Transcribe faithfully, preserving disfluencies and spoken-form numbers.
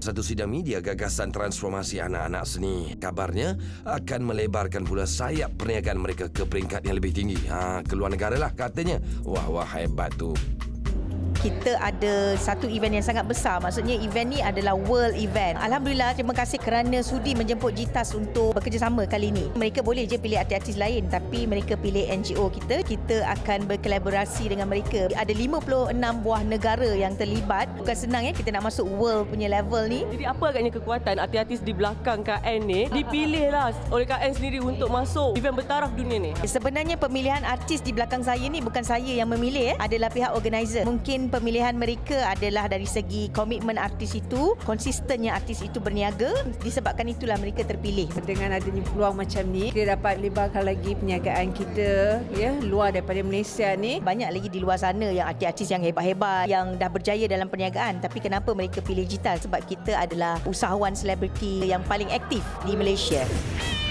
Satu sidang media gagasan transformasi anak-anak seni. Kabarnya akan melebarkan pula sayap perniagaan mereka ke peringkat yang lebih tinggi. Ha, keluar negara lah katanya. Wah, wah hebat tu. Kita ada satu event yang sangat besar. Maksudnya event ni adalah world event. Alhamdulillah, terima kasih kerana sudi menjemput Jitas untuk bekerjasama kali ini. Mereka boleh je pilih artis-artis lain, tapi mereka pilih N G O kita. Kita akan berkolaborasi dengan mereka. Ada lima puluh enam buah negara yang terlibat. Bukan senang ya kita nak masuk world punya level ni. Jadi apa agaknya kekuatan artis-artis di belakang Kak Ann ni dipilihlah oleh Kak Ann sendiri untuk masuk event bertaraf dunia ni? Sebenarnya pemilihan artis di belakang saya ni bukan saya yang memilih, eh. adalah pihak organizer. Mungkin pemilihan mereka adalah dari segi komitmen artis itu, konsistennya artis itu berniaga. Disebabkan itulah mereka terpilih. Dengan adanya peluang macam ni, kita dapat lebarkan lagi perniagaan kita ya luar daripada Malaysia ni. Banyak lagi di luar sana yang artis-artis yang hebat-hebat yang dah berjaya dalam perniagaan, tapi kenapa mereka pilih Jitas? Sebab kita adalah usahawan selebriti yang paling aktif di Malaysia.